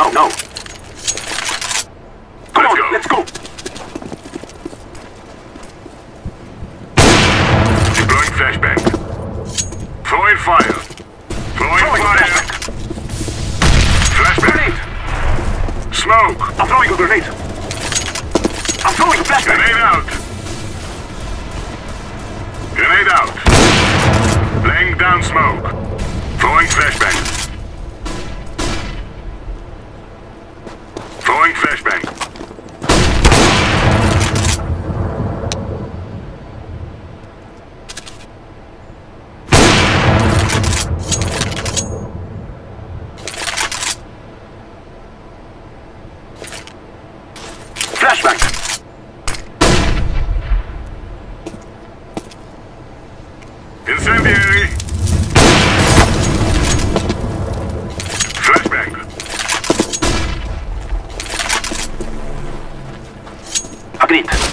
no. Come on, let's go. Deploying flashbang. Throwing fire. Throwing fire. Flashbang. Grenade. Smoke. I'm throwing a grenade. I'm throwing a flashbang. Grenade out. Grenade out. Laying down smoke. Throwing flashbang. Throwing flashbang. Flashbang. Incendiary. Flashbang. Agreed.